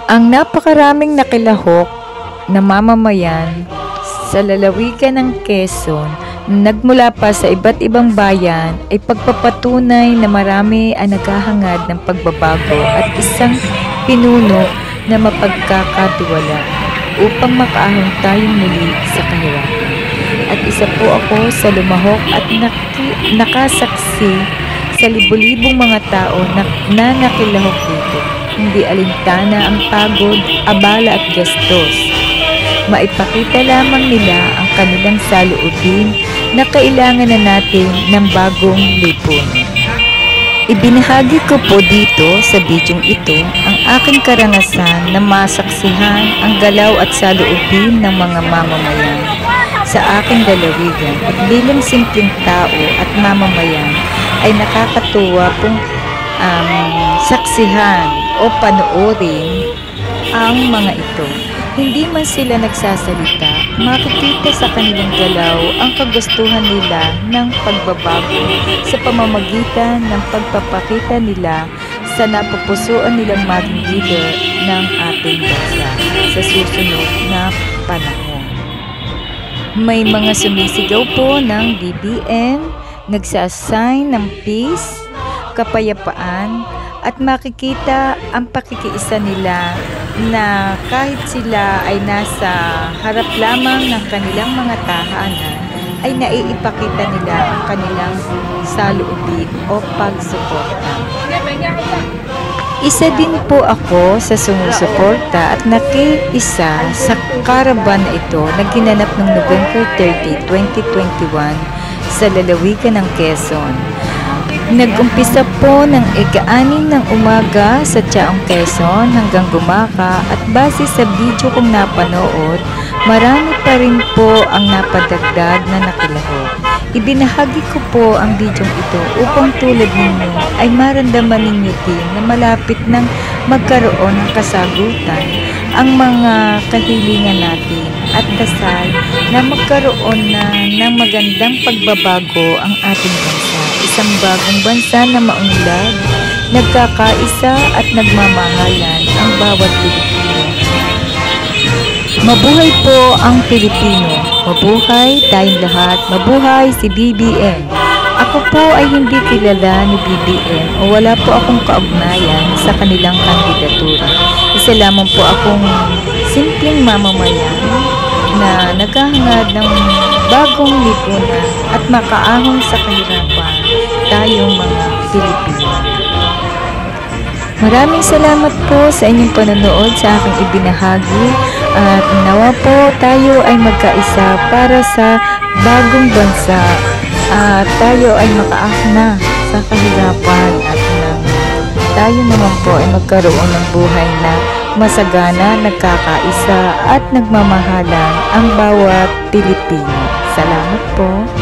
Ang napakaraming nakilahok na mamamayan sa lalawigan ng Quezon na nagmula pa sa iba't ibang bayan ay pagpapatunay na marami ang naghahangad ng pagbabago at isang pinuno na mapagkakatiwala upang makaahon tayong muli sa kahirapan. At isa po ako sa lumahok at nakasaksi sa libo-libong mga tao na nakilahok dito. Hindi alintana ang pagod, abala at gastos. Maipakita lamang nila ang kanilang saloobin na kailangan na natin ng bagong lipunan. Ibinahagi ko po dito sa bidyong ito ang aking karanasan na masaksihan ang galaw at saloobin ng mga mamamayan sa aking lalawigan, at bilang simpleng tao at mamamayan ay nakakatuwa pong saksihan o panoorin ang mga ito. Hindi man sila nagsasalita, makikita sa kanilang galaw ang kagustuhan nila ng pagbabago sa pamamagitan ng pagpapakita nila sa napupusuan nilang maging leader ng ating bansa sa susunod na panahon. May mga sumisigaw po ng BBM, nagsasign ng peace, kapayapaan, at makikita ang pakikiisa nila na kahit sila ay nasa harap lamang ng kanilang mga tahanan ay naiipakita nila ang kanilang saloobin o pagsuporta. Isa din po ako sa sumusuporta at nakiisa sa karaban na ito na ginanap ng November 30, 2021 sa lalawigan ng Quezon. Nag-umpisa po ng ika-6 ng umaga sa Chaong Quezon hanggang Gumaka, at base sa video kong napanood, marami pa rin po ang napadagdag na nakilahok. Ibinahagi ko po ang bidyong ito upang tulad ninyo ay maramdaman ninyo din na malapit nang magkaroon ng kasagutan ang mga kahilingan natin at dasal na magkaroon na ng magandang pagbabago ang ating bansa. Isang bagong bansa na maunlad, nagkakaisa at nagmamahalan ang bawat Pilipino. Mabuhay po ang Pilipino! Mabuhay tayong lahat! Mabuhay si BBM! Ako po ay hindi kilala ni BBM o wala po akong kaugnayan sa kanilang kandidatura. Isa lamang po akong simpleng mamamayan na naghahangad ng bagong lipunan at makaahon sa kahirapan tayong mga Pilipino. Maraming salamat po sa inyong panonood sa aking ibinahagi, at nawa po tayo ay magkaisa para sa bagong bansa at tayo ay makaahon na sa kahirapan at tayo naman po ay magkaroon ng buhay na masagana, nagkakaisa at nagmamahalan ang bawat Pilipino. Salamat po.